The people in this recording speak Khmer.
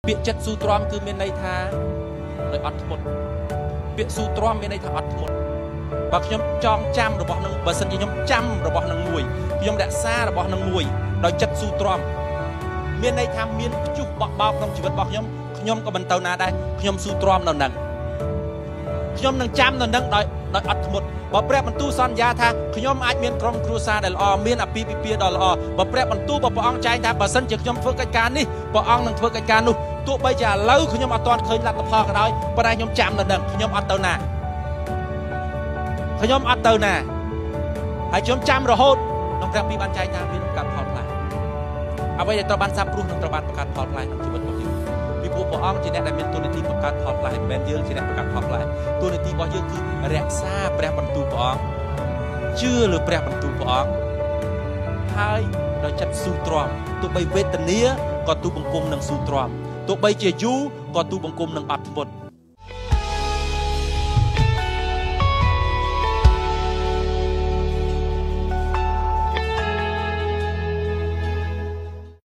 ពាក្យចិត្តស៊ូទ្រាំគឺមានន័យថាដោយអត់ធ្មត់ពាក្យស៊ូទ្រាំមានន័យថាអត់ធ្មត់បើខ្ញុំចងចាំរបស់នឹងបើសិនជាខ្ញុំចាំរបស់នឹងមួយខ្ញុំរក្សារបស់នឹងមួយដោយចិត្តស៊ូទ្រាំមានន័យថាមានព្យុះបោកបោកក្នុងជីវិតរបស់ខ្ញុំក៏មិនទៅណាដែរខ្ញុំស៊ូទ្រាំនៅនឹងខ្ញុំនឹងចាំនៅនឹងដោយអត់ធ្មត់បើព្រះបន្ទូលសន្យាថាខ្ញុំអាចមានក្រុមគ្រួសារដែលល្អមានអាពាហ៍ពិពាហ៍ដ៏ល្អបើព្រះបន្ទូលព្រះអង្គចែងថាបើសិនជាខ្ញុំធ្វើកិច្ចការនេះព្រះអង្គនឹងធ្វើកិច្ចការនោះទោះបីជាឥឡូវខ្ញុំអត់ទាន់ឃើញលទ្ធផលក៏ដោយប៉ុន្តែខ្ញុំចាំនៅនឹងខ្ញុំអត់ទៅណាហើយខ្ញុំចាំរហូតក្នុងព្រះពីបានចែងថាមានប្រកាសផលផ្លែអ្វីដែលត្រូវបានសាបព្រោះនឹងត្រូវបានប្រកាសផលផ្លែក្នុងជីវិតរបស់យើងពីព្រោះព្រះអង្គជាអ្នកដែលមានទូនាទីបង្កើតផលផ្លែមិនមែនយើងជាអ្នកបង្កើតផលផ្លែទូនាទីរបស់យើងគឺរក្សាព្រះបន្ទូលព្រះអង្គជឿលើព្រះបន្ទូលព្រះអង្គហើយដោយចិត្តស៊ូទ្រាំទោះបីវេទនាក៏ទូបង្គំនឹងស៊ូទ្រាំទោះបីជាយូរក៏ទូបង្គំនឹងអត់ធ្មត់